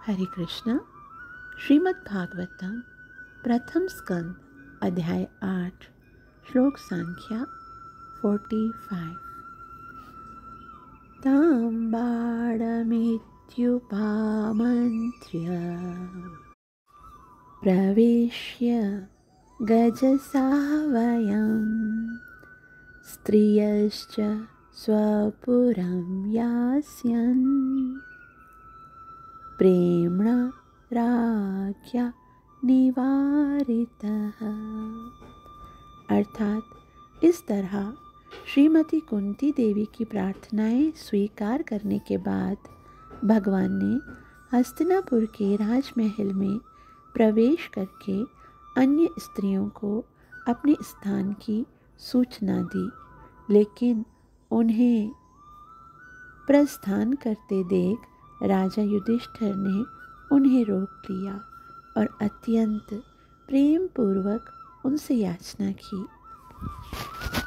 हरे कृष्णा। श्रीमद् भागवतम प्रथम स्कंद अध्याय 8 श्लोक संख्या 45। तां बाणमित्युपामन्त्र्य प्रविश्य गजसावयं स्त्रियश्च स्वपुरं यास्यन् प्रेम्णा राज्ञा निवारितः। अर्थात इस तरह श्रीमती कुंती देवी की प्रार्थनाएं स्वीकार करने के बाद भगवान ने हस्तिनापुर के राजमहल में प्रवेश करके अन्य स्त्रियों को अपने स्थान की सूचना दी, लेकिन उन्हें प्रस्थान करते देख राजा युधिष्ठिर ने उन्हें रोक लिया और अत्यंत प्रेम पूर्वक उनसे याचना की।